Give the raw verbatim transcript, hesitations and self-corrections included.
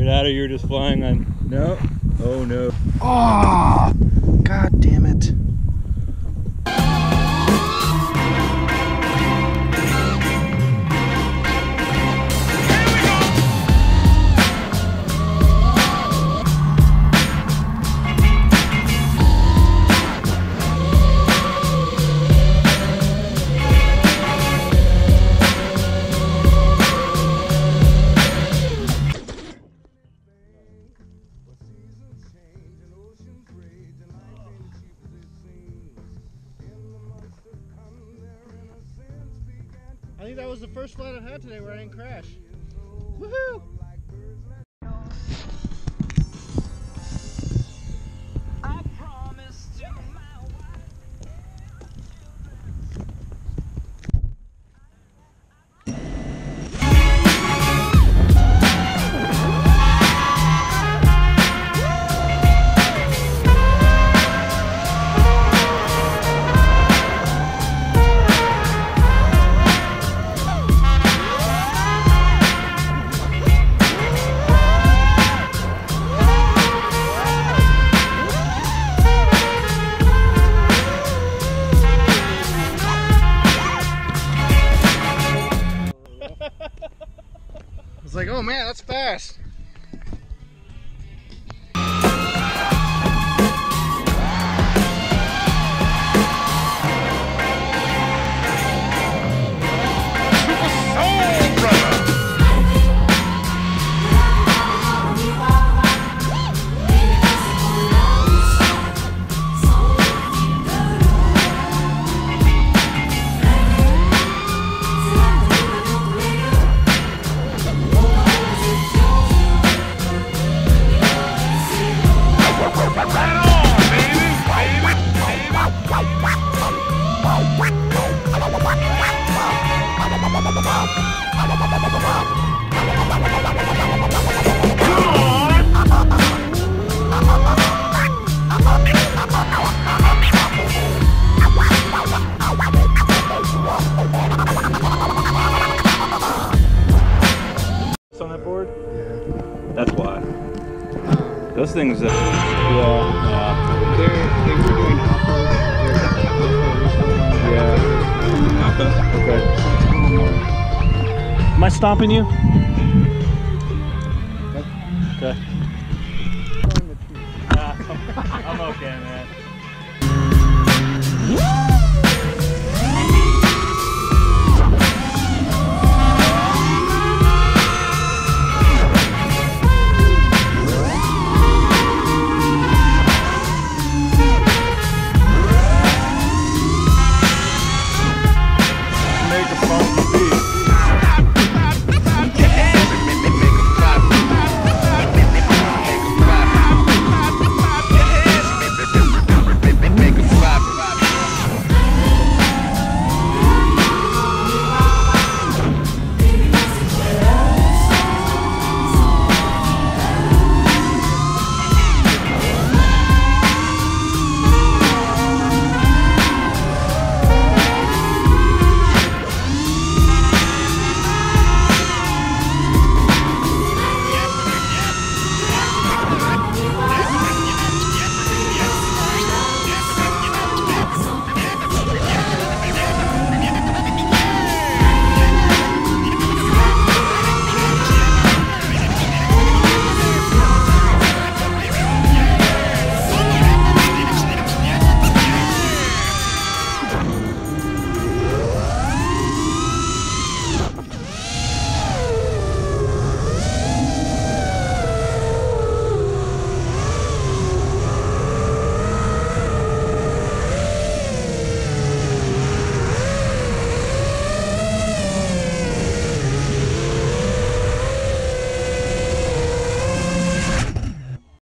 Figured out or you were just flying on. No. Oh no. Oh, god damn it. I think that was the first flight I had today where I didn't crash. Woohoo! It's like, oh man, that's fast. On that board? Yeah. That's why. Those things. Uh, Yeah. yeah. They they were doing alpha. Yeah. Alpha? Okay. Am I stomping you? Okay. I'm, I'm okay, man.